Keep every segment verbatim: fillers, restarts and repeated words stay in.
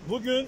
Bugün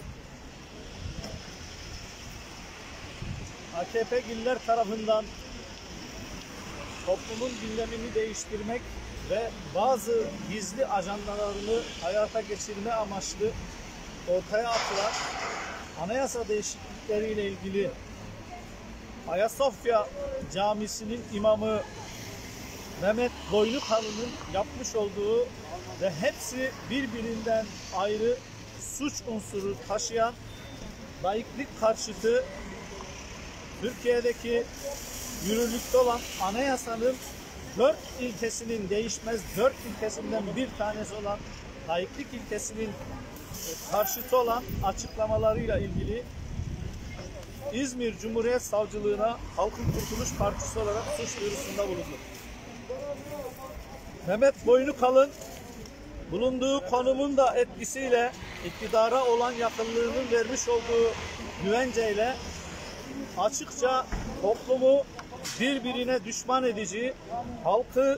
A K P'liler tarafından toplumun gündemini değiştirmek ve bazı gizli ajandalarını hayata geçirme amaçlı ortaya atılan anayasa değişiklikleriyle ilgili Ayasofya Camisi'nin imamı Mehmet Boynukalın'ın yapmış olduğu ve hepsi birbirinden ayrı suç unsuru taşıyan laiklik karşıtı Türkiye'deki yürürlükte olan anayasanın dört ilkesinin değişmez dört ilkesinden bir tanesi olan laiklik ilkesinin karşıtı olan açıklamalarıyla ilgili İzmir Cumhuriyet Savcılığına Halkın Kurtuluş Partisi olarak suç duyurusunda bulundu. Mehmet Boynukalın bulunduğu konumun da etkisiyle iktidara olan yakınlığının vermiş olduğu güvenceyle açıkça toplumu birbirine düşman edici, halkı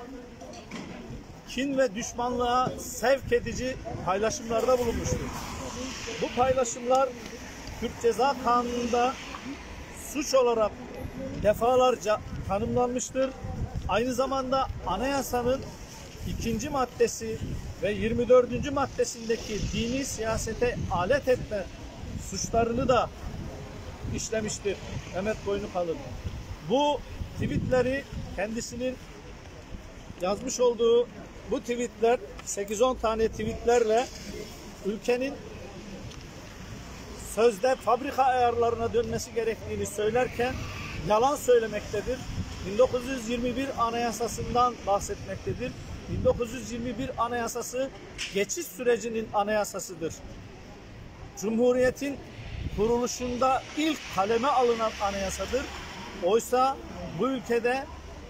kin ve düşmanlığa sevk edici paylaşımlarda bulunmuştur. Bu paylaşımlar Türk Ceza Kanunu'nda suç olarak defalarca tanımlanmıştır. Aynı zamanda anayasanın ikinci maddesi ve yirmi dördüncü maddesindeki dini siyasete alet etme suçlarını da işlemiştir Mehmet Boynukalın. Bu tweetleri kendisinin yazmış olduğu bu tweetler sekiz on tane tweetlerle ülkenin sözde fabrika ayarlarına dönmesi gerektiğini söylerken yalan söylemektedir. bin dokuz yüz yirmi bir Anayasasından bahsetmektedir. bin dokuz yüz yirmi bir Anayasası geçiş sürecinin anayasasıdır. Cumhuriyetin kuruluşunda ilk kaleme alınan anayasadır. Oysa bu ülkede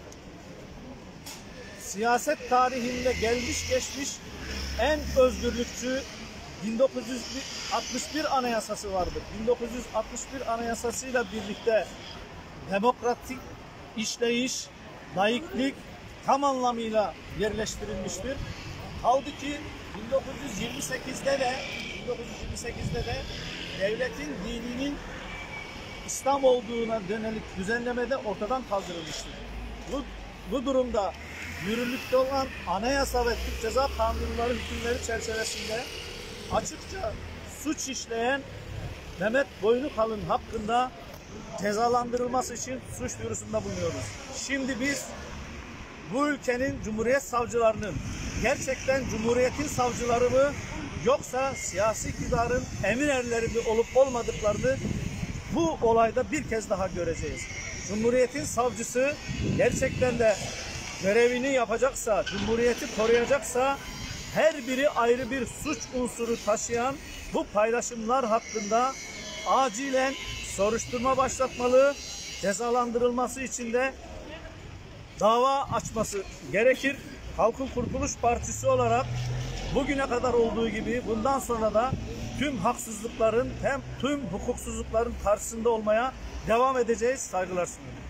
siyaset tarihinde gelmiş geçmiş en özgürlükçü bin dokuz yüz altmış bir Anayasası vardır. bin dokuz yüz altmış bir Anayasasıyla birlikte demokratik işleyiş, laiklik tam anlamıyla yerleştirilmiştir. Kaldı ki bin dokuz yüz yirmi sekizde de bin dokuz yüz yirmi sekizde de devletin dininin İslam olduğuna dönelik düzenlemede ortadan kaldırılmıştır. Bu, bu durumda yürürlükte olan anayasa ve Türk Ceza Kanunları hükümleri çerçevesinde açıkça suç işleyen Mehmet Boynukalın hakkında cezalandırılması için suç duyurusunda bulunuyoruz. Şimdi biz bu ülkenin Cumhuriyet savcılarının gerçekten Cumhuriyet'in savcıları mı yoksa siyasi iktidarın emir erleri mi olup olmadıklarını bu olayda bir kez daha göreceğiz. Cumhuriyet'in savcısı gerçekten de görevini yapacaksa, Cumhuriyet'i koruyacaksa her biri ayrı bir suç unsuru taşıyan bu paylaşımlar hakkında acilen soruşturma başlatmalı, cezalandırılması için de dava açması gerekir. Halkın Kurtuluş Partisi olarak bugüne kadar olduğu gibi bundan sonra da tüm haksızlıkların hem tüm hukuksuzlukların karşısında olmaya devam edeceğiz. Saygılar sunuyorum.